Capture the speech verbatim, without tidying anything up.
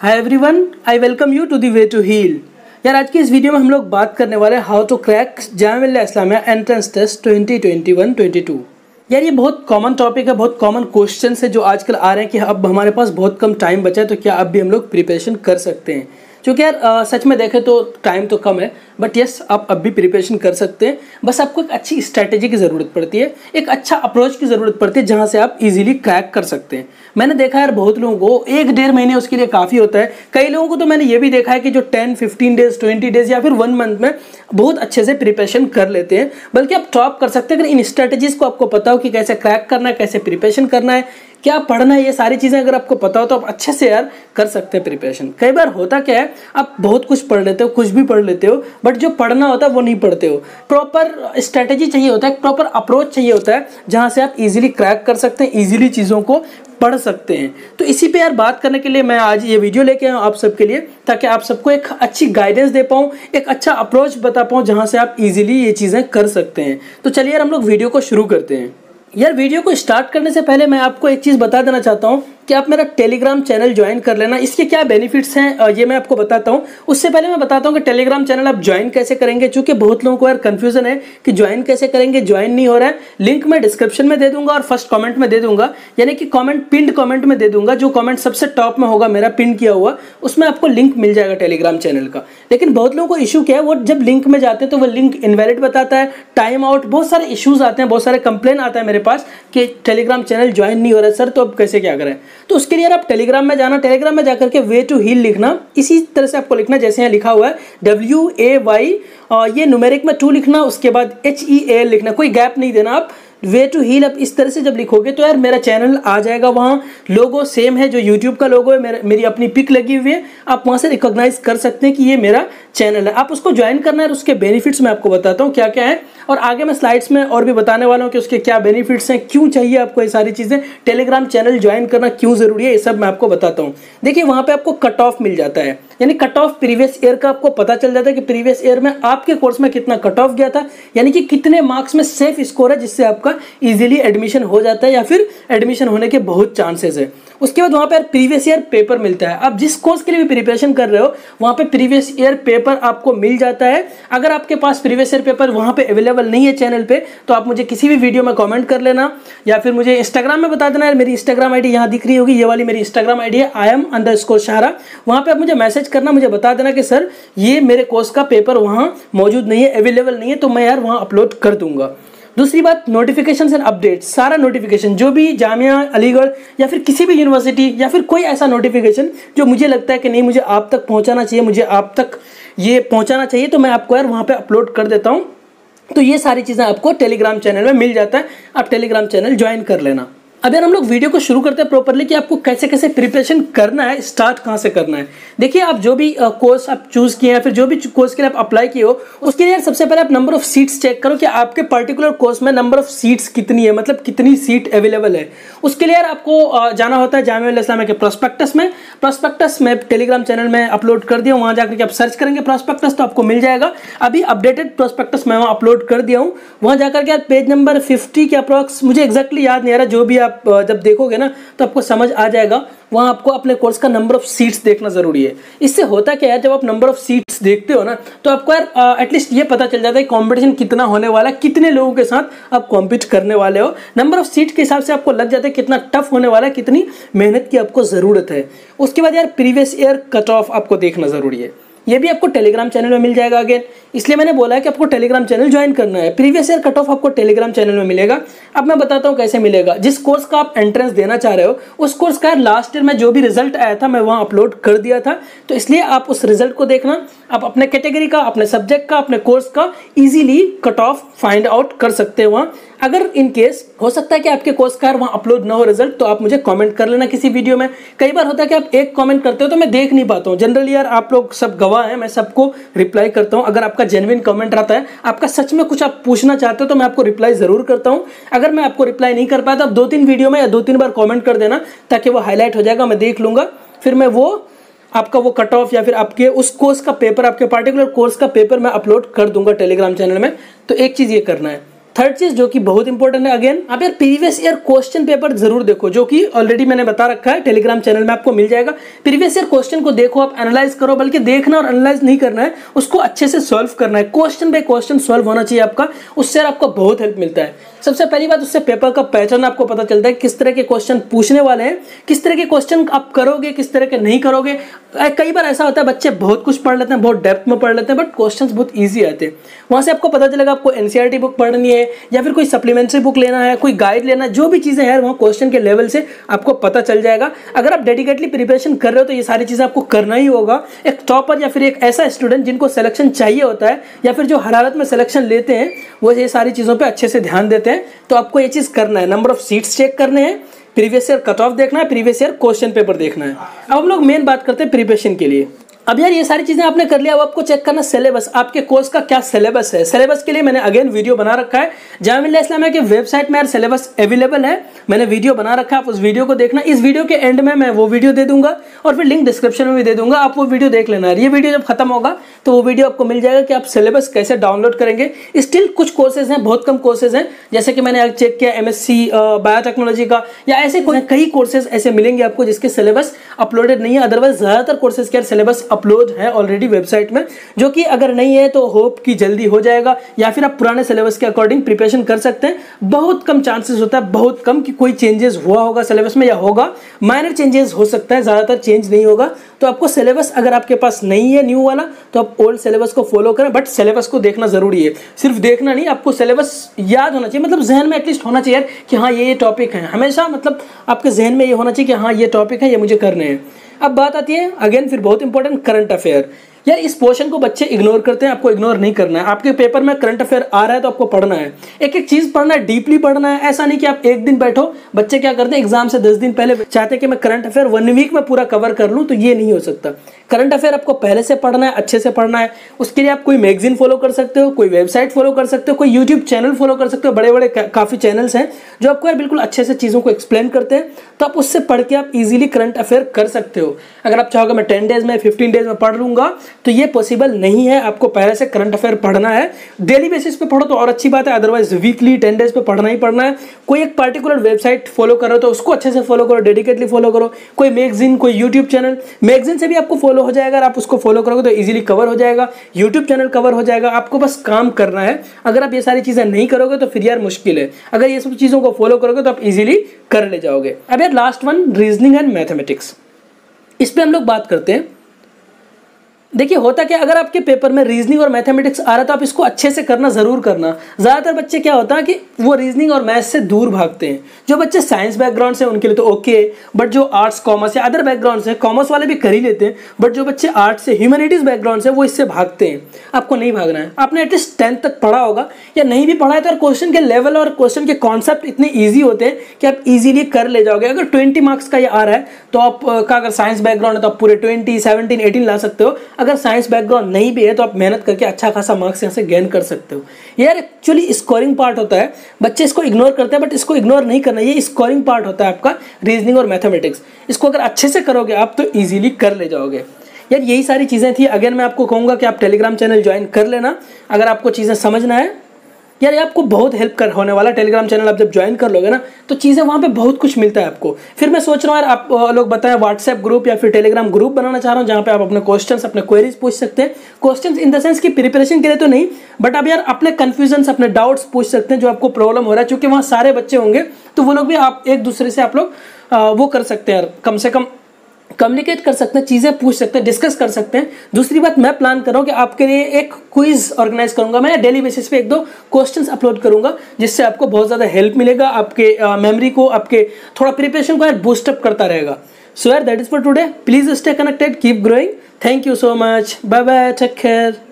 Hi everyone, I welcome you to the way to heal. यार आज की इस वीडियो में हम लोग बात करने वाले हैं how to crack Jamia Millia Islamia entrance test twenty twenty one twenty two. यार ये बहुत कॉमन टॉपिक है, बहुत कॉमन क्वेश्चन है जो आजकल आ रहे हैं कि अब हमारे पास बहुत कम टाइम बचा है तो क्या अब भी हम लोग प्रिपरेशन कर सकते हैं। क्योंकि यार आ, सच में देखें तो टाइम तो कम है, बट यस आप अब भी प्रिपरेशन कर सकते हैं। बस आपको एक अच्छी स्ट्रैटेजी की ज़रूरत पड़ती है, एक अच्छा अप्रोच की ज़रूरत पड़ती है जहां से आप इजीली क्रैक कर सकते हैं। मैंने देखा यार बहुत लोगों को एक डेढ़ महीने उसके लिए काफ़ी होता है। कई लोगों को तो मैंने ये भी देखा है कि जो ten fifteen days twenty days या फिर वन मंथ में बहुत अच्छे से प्रिपरेशन कर लेते हैं, बल्कि आप टॉप कर सकते हैं अगर इन स्ट्रैटेजीज़ को आपको पता हो कि कैसे क्रैक करना है, कैसे प्रिपरेशन करना है, क्या पढ़ना है। ये सारी चीज़ें अगर आपको पता हो तो आप अच्छे से यार कर सकते हैं प्रिपरेशन। कई बार होता क्या है, आप बहुत कुछ पढ़ लेते हो, कुछ भी पढ़ लेते हो, बट जो पढ़ना होता है वो नहीं पढ़ते हो। प्रॉपर स्ट्रैटेजी चाहिए होता है, प्रॉपर अप्रोच चाहिए होता है जहाँ से आप इजीली क्रैक कर सकते हैं, इजीली चीज़ों को पढ़ सकते हैं। तो इसी पे यार बात करने के लिए मैं आज ये वीडियो लेके आया हूँ आप सबके लिए, ताकि आप सबको एक अच्छी गाइडेंस दे पाऊँ, एक अच्छा अप्रोच बता पाऊँ जहाँ से आप इजीली ये चीज़ें कर सकते हैं। तो चलिए यार हम लोग वीडियो को शुरू करते हैं। यार वीडियो को स्टार्ट करने से पहले मैं आपको एक चीज़ बता देना चाहता हूँ कि आप मेरा टेलीग्राम चैनल ज्वाइन कर लेना। इसके क्या बेनिफिट्स हैं ये मैं आपको बताता हूँ। उससे पहले मैं बताता हूँ कि टेलीग्राम चैनल आप ज्वाइन कैसे करेंगे, क्योंकि बहुत लोगों को यार कन्फ्यूजन है कि ज्वाइन कैसे करेंगे, ज्वाइन नहीं हो रहा है। लिंक मैं डिस्क्रिप्शन में दे दूंगा और फर्स्ट कमेंट में दे दूंगा, यानी कि कमेंट पिंड कमेंट में दे दूंगा। जो कमेंट सबसे टॉप में होगा मेरा पिन किया हुआ, उसमें आपको लिंक मिल जाएगा टेलीग्राम चैनल का। लेकिन बहुत लोगों को इशू क्या है, वो जब लिंक में जाते हैं तो वो लिंक इनवैलिड बताता है, टाइम आउट, बहुत सारे इशूज आते हैं, बहुत सारे कंप्लेन आता है मेरे पास कि टेलीग्राम चैनल ज्वाइन नहीं हो रहा है सर, तो अब कैसे क्या करें। तो उसके लिए आप टेलीग्राम में जाना, टेलीग्राम में जाकर के वे टू हील लिखना, इसी तरह से आपको लिखना जैसे यहाँ लिखा हुआ है डब्ल्यू ए वाई, ये न्यूमेरिक में टू लिखना, उसके बाद एच ई ए लिखना, कोई गैप नहीं देना। आप वे टू हील अब इस तरह से जब लिखोगे तो यार मेरा चैनल आ जाएगा। वहाँ लोगो सेम है जो यूट्यूब का लोगो है, मेरा मेरी अपनी पिक लगी हुई है, आप वहाँ से रिकॉग्नाइज कर सकते हैं कि ये मेरा चैनल है। आप उसको ज्वाइन करना है और उसके बेनिफिट्स मैं आपको बताता हूँ क्या क्या है, और आगे मैं स्लाइड्स में और भी बताने वाला हूँ कि उसके क्या बेनिफिट्स हैं, क्यों चाहिए आपको ये सारी चीज़ें, टेलीग्राम चैनल ज्वाइन करना क्यों ज़रूरी है, ये सब मैं आपको बताता हूँ। देखिए वहाँ पे आपको कट ऑफ मिल जाता है, यानी कट ऑफ प्रीवियस ईयर का आपको पता चल जाता है कि प्रीवियस ईयर में आपके कोर्स में कितना कट ऑफ गया था, यानी कि कितने मार्क्स में सेफ स्कोर है जिससे आपका इजीली एडमिशन हो जाता है या फिर एडमिशन होने के बहुत चांसेस है। उसके बाद वहाँ पर प्रीवियस ईयर पेपर मिलता है। आप जिस कोर्स के लिए भी प्रिपरेशन कर रहे हो वहाँ पे प्रीवियस ईयर पेपर आपको मिल जाता है। अगर आपके पास प्रीवियस ईयर पेपर वहाँ पे अवेलेबल नहीं है चैनल पे, तो आप मुझे किसी भी वीडियो में कमेंट कर लेना या फिर मुझे इंस्टाग्राम में बता देना। मेरी इंस्टाग्राम आईडी यहाँ दिख रही होगी, ये वाली मेरी इंस्टाग्राम आईडी है I M underscore Shahra. वहाँ पे आप मुझे मैसेज करना, मुझे बता देना कि सर ये मेरे कोर्स का पेपर वहाँ मौजूद नहीं है, अवेलेबल नहीं है, तो मैं यार वहाँ अपलोड कर दूंगा। दूसरी बात, नोटिफिकेशन एंड अपडेट, सारा नोटिफिकेशन जो भी जामिया अलीगढ़ या फिर किसी भी यूनिवर्सिटी या फिर कोई ऐसा नोटिफिकेशन जो मुझे लगता है कि नहीं मुझे आप तक पहुंचाना चाहिए, मुझे आप तक ये पहुंचाना चाहिए, तो मैं आपको यार वहाँ पे अपलोड कर देता हूँ। तो ये सारी चीज़ें आपको टेलीग्राम चैनल में मिल जाता है, आप टेलीग्राम चैनल ज्वाइन कर लेना। अब यार हम लोग वीडियो को शुरू करते हैं प्रॉपर्ली कि आपको कैसे कैसे प्रिपरेशन करना है, स्टार्ट कहाँ से करना है। देखिए आप जो भी कोर्स आप चूज़ किए हैं, फिर जो भी कोर्स के लिए आप अप्लाई किए हो, उसके लिए यार सबसे पहले आप नंबर ऑफ सीट्स चेक करो कि आपके पर्टिकुलर कोर्स में नंबर ऑफ सीट्स कितनी है, मतलब कितनी सीट अवेलेबल है। उसके लिए यार आपको जाना होता है जामिया मिल्लिया इस्लामिया के प्रोस्पेक्टस में। प्रोस्पेक्टस में टेलीग्राम चैनल में अपलोड कर दिया, वहाँ जाकर के आप सर्च करेंगे प्रोस्पेक्टस तो आपको मिल जाएगा। अभी अपडेटेड प्रोस्पेक्टस मैं वहाँ अपलोड कर दिया हूँ। वहाँ जाकर के यार पेज नंबर फिफ्टी के अप्रॉक्स, मुझे एक्जैक्टली याद नहीं आ रहा, जो भी आप जब देखोगे ना तो आपको समझ आ जाएगा। वहाँ आपको अपने कोर्स का नंबर ऑफ सीट्स देखना जरूरी है। इससे होता क्या है, जब आप नंबर ऑफ सीट्स देखते हो ना तो आपको यार एटलीस्ट ये पता चल जाता है कंपटीशन कितना होने वाला है, कितने लोगों के साथ आप कॉम्पीट करने वाले हो। नंबर ऑफ सीट के हिसाब से आपको लग जाता है कितना टफ होने वाला है, कितनी मेहनत की आपको ज़रूरत है। उसके बाद यार प्रीवियस ईयर कट ऑफ आपको देखना ज़रूरी है, ये भी आपको टेलीग्राम चैनल में मिल जाएगा। अगेन इसलिए मैंने बोला है कि आपको टेलीग्राम चैनल ज्वाइन करना है। प्रीवियस ईयर कट ऑफ आपको टेलीग्राम चैनल में मिलेगा। अब मैं बताता हूँ कैसे मिलेगा। जिस कोर्स का आप एंट्रेंस देना चाह रहे हो उस कोर्स का लास्ट ईयर में जो भी रिजल्ट आया था मैं वहाँ अपलोड कर दिया था, तो इसलिए आप उस रिजल्ट को देखना। आप अपने कैटेगरी का, अपने सब्जेक्ट का, अपने कोर्स का easily cut off find out कर सकते हो वहाँ। अगर इन केस हो सकता है कि आपके कोर्स का वहाँ अपलोड ना हो रिजल्ट, तो आप मुझे कमेंट कर लेना किसी वीडियो में। कई बार होता है कि आप एक कमेंट करते हो तो मैं देख नहीं पाता हूँ। जनरली यार आप लोग सब गवाह हैं, मैं सबको रिप्लाई करता हूँ। अगर आपका जेन्युइन कमेंट रहता है, आपका सच में कुछ आप पूछना चाहते हो, तो मैं आपको रिप्लाई जरूर करता हूँ। अगर मैं आपको रिप्लाई नहीं कर पाया तो आप दो तीन वीडियो में या दो तीन बार कमेंट कर देना, ताकि वो हाईलाइट हो जाएगा, मैं देख लूँगा। फिर मैं वो आपका वो कट ऑफ या फिर आपके उस कोर्स का पेपर, आपके पार्टिकुलर कोर्स का पेपर मैं अपलोड कर दूंगा टेलीग्राम चैनल में। तो एक चीज़ ये करना है। थर्ड चीज जो कि बहुत इंपॉर्टेंट है, अगेन आप यार प्रीवियस ईयर क्वेश्चन पेपर जरूर देखो, जो कि ऑलरेडी मैंने बता रखा है, टेलीग्राम चैनल में आपको मिल जाएगा। प्रीवियस ईयर क्वेश्चन को देखो, आप एनालाइज करो, बल्कि देखना और एनालाइज नहीं करना है, उसको अच्छे से सॉल्व करना है। क्वेश्चन बाय क्वेश्चन सॉल्व होना चाहिए आपका, उससे आपको बहुत हेल्प मिलता है। सबसे पहली बात, उससे पेपर का पैटर्न आपको पता चलता है, किस तरह के क्वेश्चन पूछने वाले हैं, किस तरह के क्वेश्चन आप करोगे, किस तरह के नहीं करोगे। कई बार ऐसा होता है बच्चे बहुत कुछ पढ़ लेते हैं, बहुत डेप्थ में पढ़ लेते हैं, बट क्वेश्चंस बहुत इजी आते हैं। वहां से आपको पता चलेगा आपको एनसीईआरटी बुक पढ़नी है या फिर कोई सप्लीमेंट्री बुक लेना है, कोई गाइड लेना है, जो भी चीजें हैं वहाँ क्वेश्चन के लेवल से आपको पता चल जाएगा। अगर आप डेडिकेटली प्रिपरेशन कर रहे हो तो ये सारी चीजें आपको करना ही होगा। एक टॉपर या फिर एक ऐसा स्टूडेंट जिनको सिलेक्शन चाहिए होता है या फिर जो हर हालत में सिलेक्शन लेते हैं, वो ये सारी चीज़ों पे अच्छे से ध्यान देते हैं। तो आपको ये चीज़ करना है, नंबर ऑफ सीट्स चेक करने हैं, प्रीवियस ईयर कट ऑफ देखना है, प्रीवियस ईयर क्वेश्चन पेपर देखना है। अब हम लोग मेन बात करते हैं प्रिपरेशन के लिए। अब यार ये सारी चीजें आपने कर लिया, अब आपको चेक करना सिलेबस, आपके कोर्स का क्या सिलेबस है। सिलेबस के लिए मैंने अगेन वीडियो बना रखा है, जामिया मिल्लिया इस्लामिया के वेबसाइट में यार सिलेबस अवेलेबल है, मैंने वीडियो बना रखा है, आप उस वीडियो को देखना। इस वीडियो के एंड में मैं वो वीडियो दे दूंगा और फिर लिंक डिस्क्रिप्शन में भी दे दूंगा, आप वो वीडियो देख लेना। ये वीडियो जब खत्म होगा तो वो वीडियो आपको मिल जाएगा कि आप सिलेबस कैसे डाउनलोड करेंगे। स्टिल कुछ कोर्सेज हैं, बहुत कम कोर्सेज हैं, जैसे कि मैंने चेक किया एम एस सी बायोटेक्नोलॉजी का, या ऐसे कई कोर्सेज ऐसे मिलेंगे आपको जिसके सिलेबस अपलोडेड नहीं है। अदरवाइज ज्यादातर कोर्सेज के सिलेबस अपलोड है ऑलरेडी वेबसाइट में, जो कि अगर नहीं है तो होप कि जल्दी हो जाएगा, या फिर आप पुराने सिलेबस के अकॉर्डिंग प्रिपरेशन कर सकते हैं। बहुत कम चांसेस होता है, बहुत कम कि कोई चेंजेस हुआ होगा सिलेबस में, या होगा माइनर चेंजेस हो सकता है, ज्यादातर चेंज नहीं होगा। तो आपको सिलेबस अगर आपके पास नहीं है न्यू वाला तो आप ओल्ड सिलेबस को फॉलो करें, बट सिलेबस को देखना जरूरी है। सिर्फ देखना नहीं, आपको सिलेबस याद होना चाहिए, मतलब जहन में एटलीस्ट होना चाहिए कि हाँ ये ये टॉपिक है, हमेशा मतलब आपके जहन में ये होना चाहिए कि हाँ ये टॉपिक है, ये मुझे करने हैं। अब बात आती है अगेन फिर बहुत इंपॉर्टेंट, करंट अफेयर। यार इस पोर्शन को बच्चे इग्नोर करते हैं, आपको इग्नोर नहीं करना है। आपके पेपर में करंट अफेयर आ रहा है तो आपको पढ़ना है, एक एक चीज पढ़ना है, डीपली पढ़ना है। ऐसा नहीं कि आप एक दिन बैठो, बच्चे क्या करते हैं एग्जाम से दस दिन पहले चाहते हैं कि मैं करंट अफेयर वन वीक में पूरा कवर कर लूं, तो ये नहीं हो सकता। करंट अफेयर आपको पहले से पढ़ना है, अच्छे से पढ़ना है। उसके लिए आप कोई मैगजीन फॉलो कर सकते हो, कोई वेबसाइट फॉलो कर सकते हो, कोई यूट्यूब चैनल फॉलो कर सकते हो। बड़े बड़े काफी चैनल्स हैं जो आपको यार बिल्कुल अच्छे से चीजों को एक्सप्लेन करते हैं, तो आप उससे पढ़ के आप इजीली करंट अफेयर कर सकते हो। अगर आप चाहोगे मैं टेन डेज में फिफ्टीन डेज में पढ़ लूंगा, तो ये पॉसिबल नहीं है। आपको पहले से करंट अफेयर पढ़ना है, डेली बेसिस पे पढ़ो तो और अच्छी बात है, अदरवाइज वीकली टेन डेज पे पढ़ना ही पढ़ना है। कोई एक पर्टिकुलर वेबसाइट फॉलो करो तो उसको अच्छे से फॉलो करो, डेडिकेटली फॉलो करो। कोई मैगजीन, कोई यूट्यूब चैनल, मैगजीन से भी आपको फॉलो हो जाएगा, अगर आप उसको फॉलो करोगे तो इजीली कवर हो जाएगा, यूट्यूब चैनल कवर हो जाएगा। आपको बस काम करना है। अगर आप ये सारी चीजें नहीं करोगे तो फिर यार मुश्किल है, अगर ये सब चीजों को फॉलो करोगे तो आप इजीली कर ले जाओगे। अब यार last one, reasoning and mathematics, इस पे हम लोग बात करते हैं। देखिए होता क्या, अगर आपके पेपर में रीजनिंग और मैथमेटिक्स आ रहा है तो आप इसको अच्छे से करना जरूर करना। ज्यादातर बच्चे क्या होता है कि वो रीजनिंग और मैथ्स से दूर भागते हैं। जो बच्चे साइंस बैकग्राउंड से उनके लिए तो ओके, बट जो आर्ट्स कॉमर्स या अदर बैकग्राउंड से, कॉमर्स वाले भी कर ही लेते हैं, बट जो बच्चे आर्ट्स से ह्यूमैनिटीज बैकग्राउंड से वो इससे भागते हैं। आपको नहीं भागना है। आपने एटलीस्ट टेंथ तक पढ़ा होगा, या नहीं भी पढ़ा है तो क्वेश्चन के लेवल और क्वेश्चन के कॉन्सेप्ट इतने ईजी होते हैं कि आप इजीली कर ले जाओगे। अगर ट्वेंटी मार्क्स का ये आ रहा है तो आप का अगर साइंस बैकग्राउंड है तो आप पूरे ट्वेंटी सेवनटीन एटीन ला सकते हो। अगर साइंस बैकग्राउंड नहीं भी है तो आप मेहनत करके अच्छा खासा मार्क्स यहाँ से गेन कर सकते हो। यार एक्चुअली स्कोरिंग पार्ट होता है, बच्चे इसको इग्नोर करते हैं, बट इसको इग्नोर नहीं करना। ये स्कोरिंग पार्ट होता है आपका रीजनिंग और मैथमेटिक्स। इसको अगर अच्छे से करोगे आप तो इजीली कर ले जाओगे। यार यही सारी चीजें थी। अगेन मैं आपको कहूंगा कि आप टेलीग्राम चैनल ज्वाइन कर लेना अगर आपको चीजें समझना है। यार ये आपको बहुत हेल्प कर होने वाला। टेलीग्राम चैनल आप जब ज्वाइन कर लोगे ना तो चीज़ें वहाँ पे बहुत कुछ मिलता है आपको। फिर मैं सोच रहा हूँ यार आप लोग बताएं व्हाट्सएप ग्रुप या फिर टेलीग्राम ग्रुप बनाना चाह रहा हूँ जहाँ पे आप अपने क्वेश्चंस, अपने क्वेरीज पूछ सकते हैं। क्वेश्चंस इन द सेंस की प्रिपरेशन के लिए तो नहीं, बट आप यार अपने कन्फ्यूजन्स, अपने डाउट्स पूछ सकते हैं जो आपको प्रॉब्लम हो रहा है। क्योंकि वहाँ सारे बच्चे होंगे तो वो लोग भी आप एक दूसरे से आप लोग वो कर सकते हैं, यार कम से कम कम्युनिकेट कर सकते हैं, चीज़ें पूछ सकते हैं, डिस्कस कर सकते हैं। दूसरी बात मैं प्लान कर रहा हूँ कि आपके लिए एक क्विज ऑर्गेनाइज करूंगा। मैं डेली बेसिस पे एक दो क्वेश्चंस अपलोड करूंगा जिससे आपको बहुत ज़्यादा हेल्प मिलेगा, आपके मेमोरी को, आपके थोड़ा प्रिपरेशन को यार बूस्टअप करता रहेगा। सो यार that is for today. Please stay connected, keep growing. Thank you so much, bye bye, take care.